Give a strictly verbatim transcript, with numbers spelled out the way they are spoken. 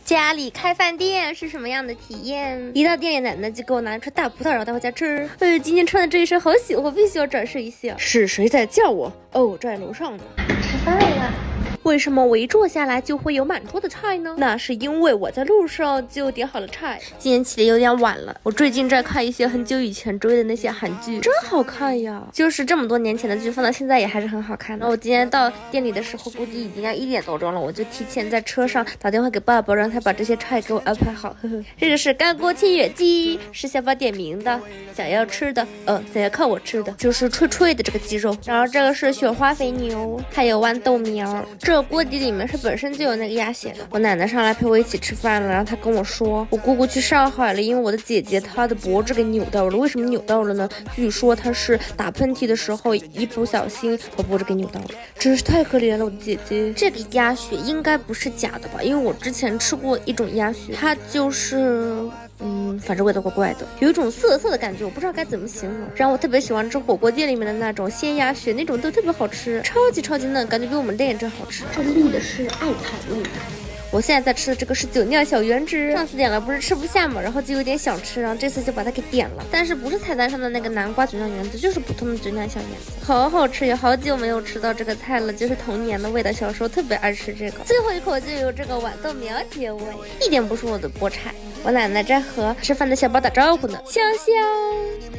家里开饭店是什么样的体验？一到店里，奶奶就给我拿一串大葡萄，然后带回家吃。哎，今天穿的这一身好喜欢，必须要展示一下。是谁在叫我？哦，在楼上呢。吃饭了。为什么我一坐下来就会有满桌的菜呢？那是因为我在路上就点好了菜。今天起的有点晚了，我最近在看一些很久以前追的那些韩剧，真好看呀！就是这么多年前的剧，放到现在也还是很好看的。我今天到店里的时候，估计已经要一点多钟了，我就提前在车上打电话给爸爸，让他把这些菜给我安排好。呵呵，这个是干锅清远鸡，是小宝点名的，想要吃的，呃，想要看我吃的，就是脆脆的这个鸡肉。然后这个是雪花肥牛，还有豌豆苗。这锅底里面是本身就有那个鸭血的。我奶奶上来陪我一起吃饭了，然后她跟我说，我姑姑去上海了，因为我的姐姐她的脖子给扭到了。为什么扭到了呢？据说她是打喷嚏的时候一不小心把脖子给扭到了，真是太可怜了，我的姐姐。这个鸭血应该不是假的吧？因为我之前吃过一种鸭血，它就是嗯，反正味道怪怪的，有一种涩涩的感觉，我不知道该怎么形容。然后我特别喜欢吃火锅店里面的那种鲜鸭血，那种都特别好吃，超级超级嫩，感觉比我们练真好吃。这立的是艾草味的。我现在在吃的这个是酒酿小圆子，上次点了不是吃不下嘛，然后就有点想吃，然后这次就把它给点了，但是不是菜单上的那个南瓜酒酿圆子，就是普通的酒酿小圆子，好好吃，有好久没有吃到这个菜了，就是童年的味道，小时候特别爱吃这个。最后一口就有这个豌豆苗结尾，一点不是我的菠菜。我奶奶在和吃饭的小宝打招呼呢，香香。